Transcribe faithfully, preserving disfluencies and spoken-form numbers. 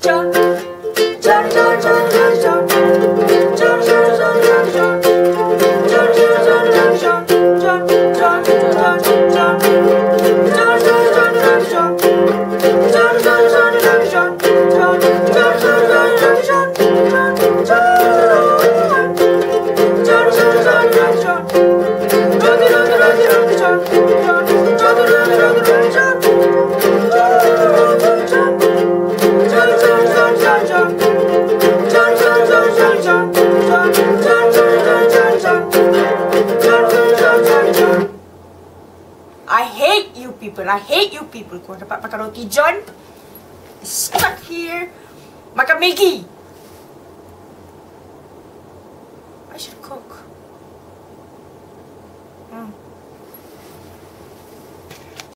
John, John, John, John, John, John, John, John, John, John, John, John, John, John, John, John, I hate you people. I hate you people. Kung dapat makan roti John, stuck here, makan Maggie. I should cook.